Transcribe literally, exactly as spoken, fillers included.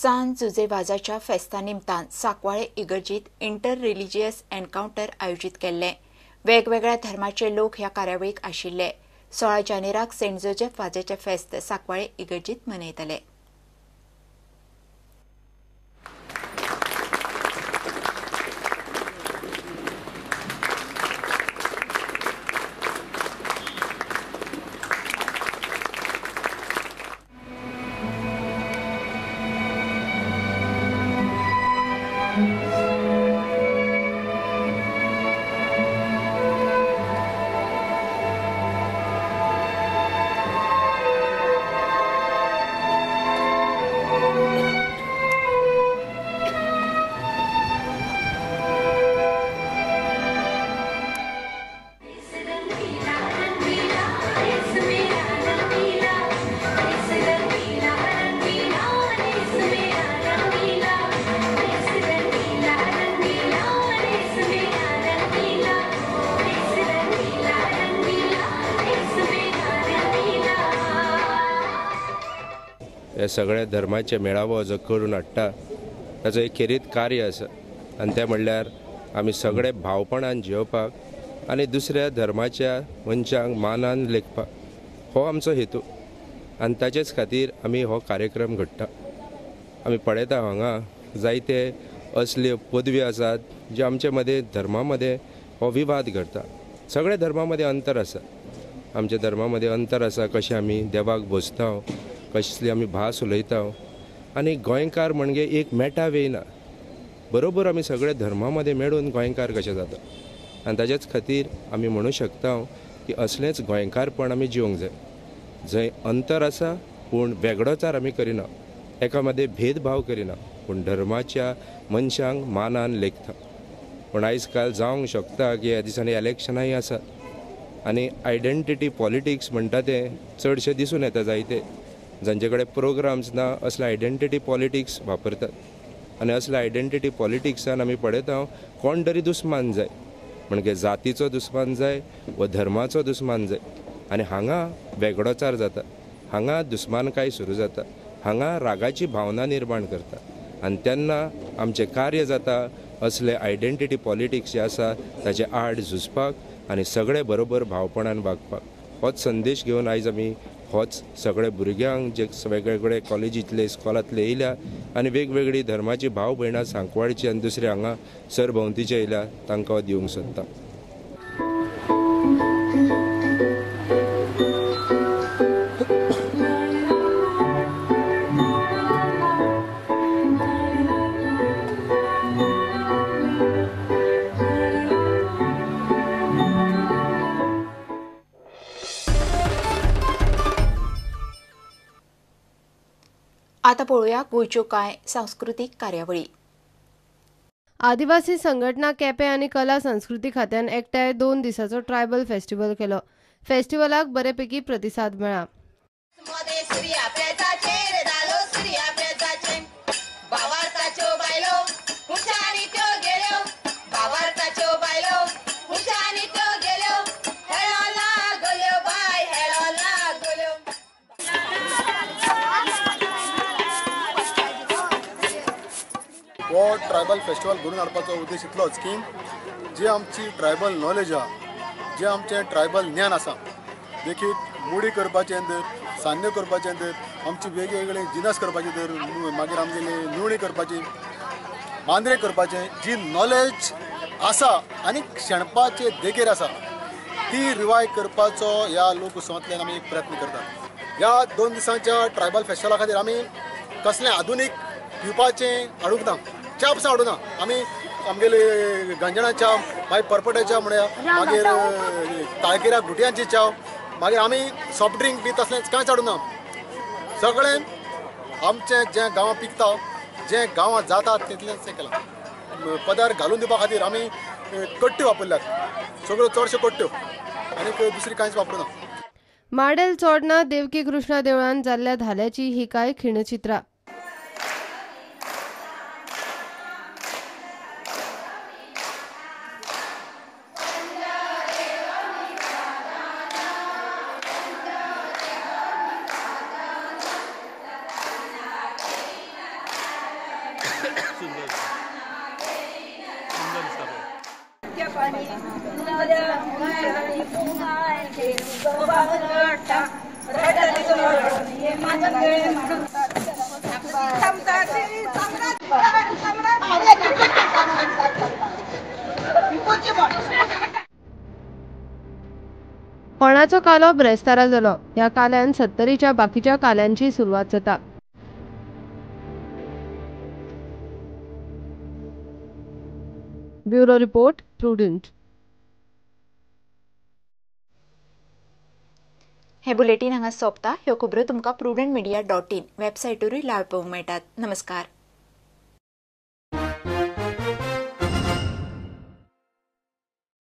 सांज जुजेबाजाच्या फेस्ता निमतान सांकवाळे इगर्जीत इंटर रिलिजियस एनकाउंटर आयोजीत केल्ले। वेगवेगळ्या धर्माचे लोक ह्या कार्यावळीक आशिल्ले। सोळा जानेराक सेंट जोसेफ वाजेचे फेस्त सांकवाळे इगर्जीत मनयतले। हे सगळे धर्माचे मेळावो जो करून हाडटा ताचो एक खेरीत कार्य आसा आनी तें म्हणल्यार आमी सगळे भावपणान जिवपाक आनी दुसऱ्या धर्माच्या मनशांक मानान लेखपाक हो आमचो हेतू आनी ताचेच खातीर आमी हो कार्यक्रम घडटा। आमी पळयता हांगा जायते असल्यो पदवी आसात जे आमचे मदें धर्मा मदें हो विवाद घडटा। सगळे धर्मा मदें अंतर आसा, आमच्या धर्मा मदें अंतर आसा, कशें आमी देवाक भोजता, कसली आमी भास उलयता आनी गोंयकार म्हणजे एक मेटा वेयना बरोबर आमी सगळे धर्मा मदें मेळून गोंयकार कशें जाता आनी ताचेच खातीर आमी म्हणूं शकता की असलेंच गोंयकारपण आमी जिवंक जाय जंय अंतर आसा पूण वेगळोचार आमी करिना, एका मदें भेदभाव करिना पूण धर्माच्या मनशांक मानान लेखता। पूण आयज काल जावंक शकता की ह्या दिसांनी इलेक्शनाय आसात आनी आयडेंटिटी पॉलिटिक्स म्हणटा तें चडशें दिसून येता जायते जांचे कडेन प्रोग्राम्स ना असले आयडेंटिटी पॉलिटिक्स वापरतात आनी असले आयडेंटिटी पॉलिटिक्सान आमी पळयता कोण तरी दुस्मान जाय म्हणजे जातीचो दुस्मान जाय व धर्माचो दुस्मान जाय आनी हांगा वेगळोचार जाता, हांगा दुस्मानकाय सुरू जाता, हांगा रागाची भावना निर्माण करता आनी तेन्ना आमचें कार्य जाता असले आयडेंटिटी पॉलिटिक्स जे आसा ताचे आड झुजपाक आनी सगळे बरोबर भावपणान वागपाक। होच संदेश घेवन आयज आमी होच सगळे भुरग्यांक जे वेगवेगळे कॉलेजींतले इस्कॉलांतले येयल्या आनी वेगवेगळी धर्माची भाव भयणां सांकवाळची आनी दुसरे हांगा सरभोंवतीचे येयल्या तांकां हांव दिवंक सोदतां। आता पळोवया गोंयच्यो कांय सांस्कृतीक कार्यावळी। आदिवासी संघटना केपें आनी कला संस्कृती खात्यान एकठांय दोन दिसाचो ट्रायबल फेस्टिवल केलो। फेस्टिवलाक बरेपैकी प्रतिसाद मेळ्ळा। हो ट्रायबल फेस्टिवल घडोवन हाडपाचो उद्देश इतलोच की जी आमची ट्रायबल नॉलेज आहा, जे आमचें ट्रायबल ज्ञान आसा, देखीक मुडी करपाचें धर, सान्य करपाचें धर, आमची वेगवेगळे जिनस करपाचे धर, मागीर आमगेली निवणी करपाची, मांद्रे करपाचें, जी नॉलेज आसा आनी शेणपाचे देगेर आसा ती रिवाय करपाचो ह्या लोकउत्सवांतल्यान आमी एक प्रयत्न करतात। ह्या दोन दिसांच्या ट्रायबल फेस्टिवला खातीर आमी कसलें आधुनीक पिवपाचें हाडूंक ना, च्या पासून हाडूं ना, आमी आमगेले गंजणा च्या, मागीर परपट्या च्या म्हणया, मागीर ताळकिऱ्या गुटयांची च्या, मागीर आमी सॉफ्ट ड्रिंक बी तसलेंच कांयच हाडूं ना। सगळें आमचें जें गांवां पिकता, जें गांवां जाता तितलेंच केलां। पदार्थ घालून दिवपा खातीर आमी कट्ट्यो वापरल्यात, सगळ्यो चडश्यो कट्ट्यो, आनी दुसरी कांयच वापरूं ना। माडेल चोडणा देवकी कृष्णा देवळान जाल्ल्या धाल्याची ही कांय खिणचित्रां। कोणाचो कालो ब्रेस्तारा जालो ह्या काल्यान सत्तरीच्या बाकीच्या काल्यांची सुरवात जाता. Bureau report Prudent. हे बुलेटिन हांगा सोंपता. ह्यो खबरो तुमकां प्रुडंट मिडिया डॉट इन वेबसायटूय लायव्ह पळोवंक मेळटात. नमस्कार.